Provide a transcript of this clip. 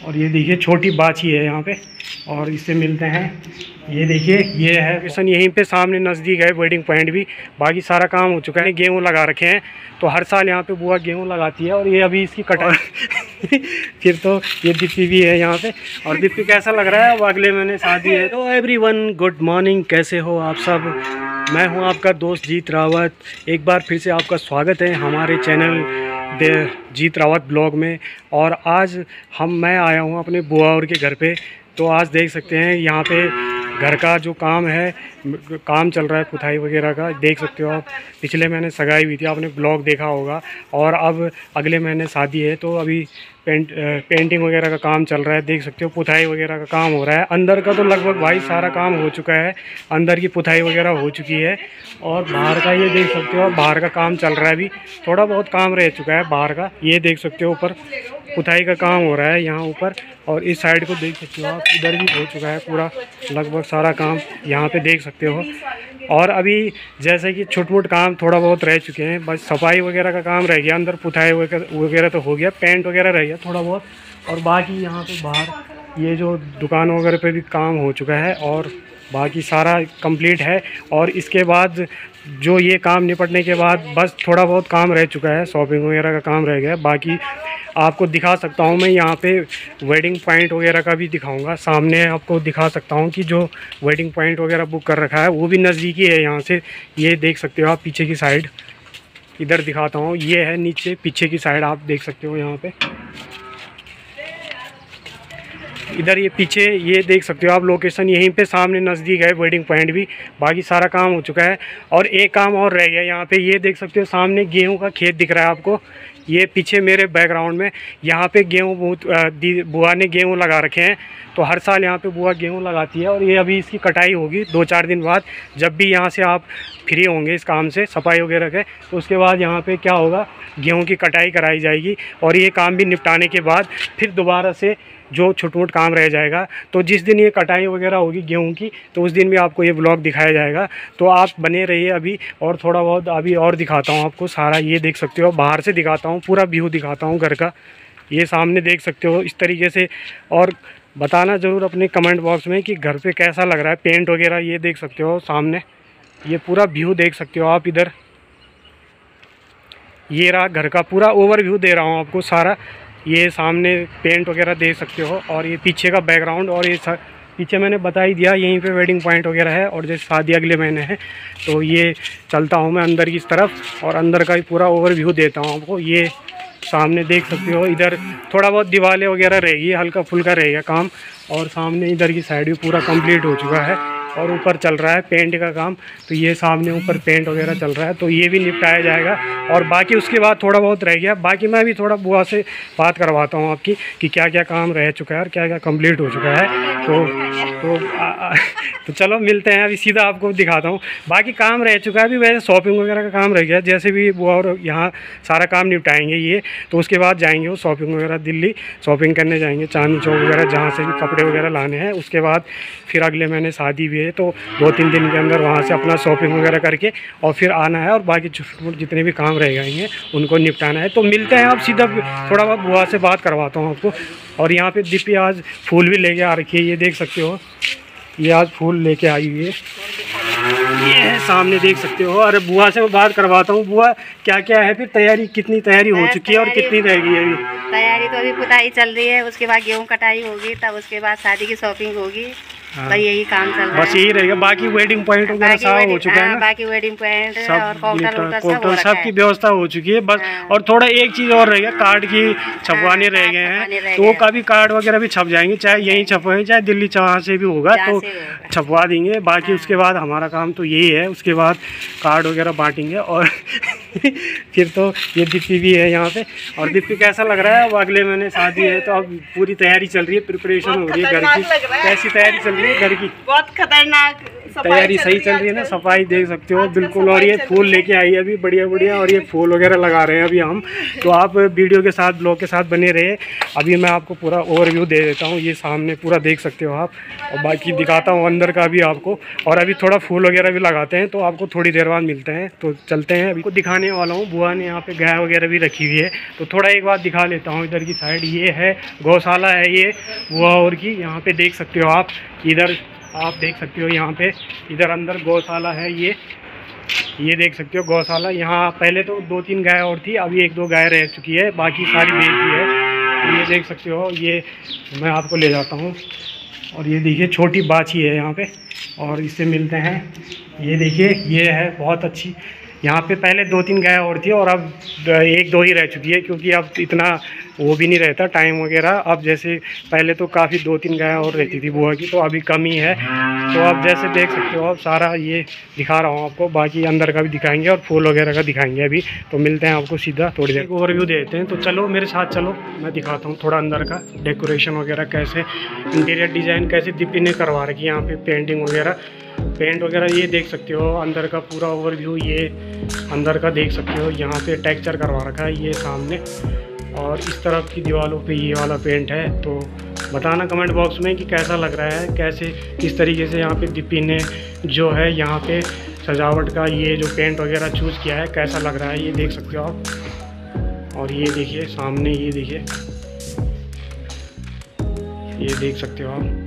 और ये देखिए छोटी बाछी है यहाँ पे, और इससे मिलते हैं। ये देखिए ये है किशन, यहीं पे सामने नज़दीक है वेडिंग पॉइंट भी। बाकी सारा काम हो चुका है, गेहूँ लगा रखे हैं, तो हर साल यहाँ पे बुआ गेहूँ लगाती है। और ये अभी इसकी कटाई फिर तो ये दीप्ति भी है यहाँ पे। और दीप्ति कैसा लग रहा है, अब अगले महीने शादी है। तो एवरीवन गुड मॉर्निंग, कैसे हो आप सब। मैं हूँ आपका दोस्त जीत रावत। एक बार फिर से आपका स्वागत है हमारे चैनल जीत रावत ब्लॉग में। और आज मैं आया हूँ अपने बुआ और के घर पे। तो आज देख सकते हैं यहाँ पे घर का जो काम है, काम चल रहा है पुताई वगैरह का। देख सकते हो आप, पिछले महीने सगाई हुई थी, आपने ब्लॉग देखा होगा। और अब अगले महीने शादी है, तो अभी पेंटिंग वगैरह का काम चल रहा है। देख सकते हो पुताई वगैरह का काम हो रहा है। अंदर का तो लगभग भाई सारा काम हो चुका है, अंदर की पुताई वगैरह हो चुकी है। और बाहर का ये देख सकते हो, बाहर का काम चल रहा है। अभी थोड़ा बहुत काम रह चुका है बाहर का। ये देख सकते हो ऊपर पुताई का काम हो रहा है यहाँ ऊपर। और इस साइड को देख सकते हो आप, इधर भी हो चुका है पूरा लगभग सारा काम, यहाँ पे देख सकते हो। और अभी जैसे कि छोट मोट काम थोड़ा बहुत रह चुके हैं, बस सफाई वगैरह का काम रह गया। अंदर पुताई वगैरह तो हो गया, पेंट वगैरह रह गया थोड़ा बहुत। और बाकी यहाँ पे बाहर ये जो दुकान वगैरह पे भी काम हो चुका है, और बाकी सारा कंप्लीट है। और इसके बाद जो ये काम निपटने के बाद बस थोड़ा बहुत काम रह चुका है, शॉपिंग वगैरह का काम रह गया। बाकी आपको दिखा सकता हूँ मैं यहाँ पे वेडिंग पॉइंट वगैरह का भी दिखाऊंगा। सामने आपको दिखा सकता हूँ कि जो वेडिंग पॉइंट वगैरह बुक कर रखा है वो भी नज़दीकी है यहाँ से। ये देख सकते हो आप पीछे की साइड, इधर दिखाता हूँ, ये है नीचे पीछे की साइड, आप देख सकते हो यहाँ पे। इधर ये पीछे ये देख सकते हो आप लोकेशन, यहीं पे सामने नज़दीक है वेडिंग पॉइंट भी। बाकी सारा काम हो चुका है। और एक काम और रह गया यहाँ पे, ये देख सकते हो सामने गेहूं का खेत दिख रहा है आपको। ये पीछे मेरे बैकग्राउंड में यहाँ पे गेहूं बुआ ने गेहूं लगा रखे हैं। तो हर साल यहाँ पे बुआ गेहूं लगाती है। और ये अभी इसकी कटाई होगी 2-4 दिन बाद। जब भी यहाँ से आप फ्री होंगे इस काम से सफाई वगैरह के, तो उसके बाद यहाँ पे क्या होगा, गेहूं की कटाई कराई जाएगी। और ये काम भी निपटाने के बाद फिर दोबारा से जो छोट मोट काम रह जाएगा, तो जिस दिन ये कटाई वगैरह होगी गेहूं की, तो उस दिन भी आपको ये ब्लॉग दिखाया जाएगा। तो आप बने रहिए अभी। और थोड़ा बहुत अभी और दिखाता हूँ आपको सारा। ये देख सकते हो, बाहर से दिखाता हूँ, पूरा व्यू दिखाता हूँ घर का। ये सामने देख सकते हो इस तरीके से। और बताना ज़रूर अपने कमेंट बॉक्स में कि घर पे कैसा लग रहा है पेंट वगैरह। ये देख सकते हो सामने, ये पूरा व्यू देख सकते हो आप इधर। ये रहा घर का पूरा ओवरव्यू दे रहा हूँ आपको सारा। ये सामने पेंट वगैरह देख सकते हो, और ये पीछे का बैकग्राउंड। और ये पीछे मैंने बता ही दिया, यहीं पे वेडिंग पॉइंट वगैरह है। और जैसे शादी अगले महीने है, तो ये चलता हूँ मैं अंदर की तरफ, और अंदर का ही पूरा ओवरव्यू देता हूँ आपको। ये सामने देख सकते हो, इधर थोड़ा बहुत दीवारें वगैरह रहेगी, हल्का फुल्का रहेगा काम। और सामने इधर की साइड भी पूरा कंप्लीट हो चुका है। और ऊपर चल रहा है पेंट का काम, तो ये सामने ऊपर पेंट वगैरह चल रहा है, तो ये भी निपटाया जाएगा। और बाकी उसके बाद थोड़ा बहुत रह गया। बाकी मैं भी थोड़ा बुआ से बात करवाता हूँ आपकी कि क्या क्या काम रह चुका है और क्या क्या कंप्लीट हो चुका है। तो चलो मिलते हैं, अभी सीधा आपको दिखाता हूँ। बाकी काम रह चुका है अभी, वैसे शॉपिंग वगैरह का काम रह गया। जैसे भी बुआ और यहाँ सारा काम निपटाएंगे ये, तो उसके बाद जाएंगे वो शॉपिंग वगैरह, दिल्ली शॉपिंग करने जाएंगे, चांदनी चौक वगैरह, जहाँ से भी कपड़े वगैरह लाने हैं। उसके बाद फिर अगले महीने शादी भी है, तो 2-3 दिन के अंदर वहाँ से अपना शॉपिंग वगैरह करके और फिर आना है। और बाकी छोटे मोटे जितने भी काम रह गए उनको निपटाना है। तो मिलते हैं आप सीधा, थोड़ा बहुत बुआ से बात करवाता हूँ आपको। और यहाँ पे दीपी आज फूल भी लेके आ रखी है, ये देख सकते हो, ये आज फूल लेके आई हुई है। ये सामने देख सकते हो। अरे बुआ से मैं बात करवाता हूँ। बुआ क्या क्या है फिर तैयारी, कितनी तैयारी हो चुकी है और कितनी रहेगी अभी? तैयारी तो अभी पुताई चल रही है, उसके बाद गेहूं कटाई होगी, तब उसके बाद शादी की शॉपिंग होगी। हाँ। तो यही काम चल रहा है, बस यही रहेगा। बाकी वेडिंग पॉइंट वगैरह सब हो चुका है ना, बाकी वेडिंग पॉइंट सब और काउंटर सब की व्यवस्था हो चुकी है बस। और थोड़ा एक चीज़ और रह गया, कार्ड की छपवाने रह गए हैं, तो वो का भी कार्ड वगैरह भी छप जाएंगे, चाहे यहीं छपवाएं चाहे दिल्ली जहाँ से भी होगा तो छपवा देंगे। बाकी उसके बाद हमारा काम तो यही है, उसके बाद कार्ड वगैरह बांटेंगे। और फिर तो ये दीप्ति भी है यहाँ पे। और दीप्ति कैसा लग रहा है, अब अगले महीने शादी है, तो अब पूरी तैयारी चल रही है, प्रिपरेशन हो रही है घर की। कैसी तैयारी चल रही है घर की? बहुत खतरनाक तैयारी सही चल रही है ना, सफाई देख सकते हो बिल्कुल। और ये फूल लेके आई है अभी बढ़िया बढ़िया, और ये फूल वगैरह लगा रहे हैं अभी हम। तो आप वीडियो के साथ ब्लॉग के साथ बने रहे। अभी मैं आपको पूरा ओवरव्यू दे देता हूँ, ये सामने पूरा देख सकते हो आप, और बाकी दिखाता हूँ अंदर का भी आपको। और अभी थोड़ा फूल वगैरह भी लगाते हैं, तो आपको थोड़ी देर बाद मिलते हैं। तो चलते हैं, अभी को दिखाने वाला हूँ। बुआ ने यहाँ पे गाय वगैरह भी रखी हुई है, तो थोड़ा एक बार दिखा लेता हूँ। इधर की साइड ये है गौशाला है, ये बुआ और की। यहाँ पे देख सकते हो आप, इधर आप देख सकते हो यहाँ पे, इधर अंदर गौशाला है। ये देख सकते हो गौशाला। यहाँ पहले तो 2-3 गाय और थी, अभी 1-2 गाय रह चुकी है, बाकी सारी बेच दी है। तो ये देख सकते हो, ये मैं आपको ले जाता हूँ। और ये देखिए छोटी बाछी है यहाँ पे, और इससे मिलते हैं। ये देखिए ये है बहुत अच्छी। यहाँ पे पहले 2-3 गाय और थी, और अब 1-2 ही रह चुकी है, क्योंकि अब इतना वो भी नहीं रहता टाइम वगैरह। अब जैसे पहले तो काफ़ी 2-3 गाय और रहती थी बुआ की, तो अभी कम ही है। तो आप जैसे देख सकते हो, अब सारा ये दिखा रहा हूँ आपको, बाकी अंदर का भी दिखाएंगे और फूल वगैरह का दिखाएंगे अभी। तो मिलते हैं आपको सीधा थोड़ी देर, ओवरव्यू देते हैं। तो चलो मेरे साथ चलो, मैं दिखाता हूँ थोड़ा अंदर का डेकोरेशन वगैरह, कैसे इंटीरियर डिज़ाइन, कैसे दीपी ने करवा रखी है यहाँ पे, पेंटिंग वगैरह, पेंट वगैरह। ये देख सकते हो अंदर का पूरा ओवरव्यू, ये अंदर का देख सकते हो। यहाँ पे टेक्सचर करवा रखा है ये सामने, और इस तरफ की दीवारों पे ये वाला पेंट है। तो बताना कमेंट बॉक्स में कि कैसा लग रहा है, कैसे किस तरीके से यहाँ पे दीपी ने जो है यहाँ पे सजावट का ये जो पेंट वगैरह चूज़ किया है, कैसा लग रहा है ये देख सकते हो आप। और ये देखिए सामने, ये देखिए, ये देख सकते हो आप।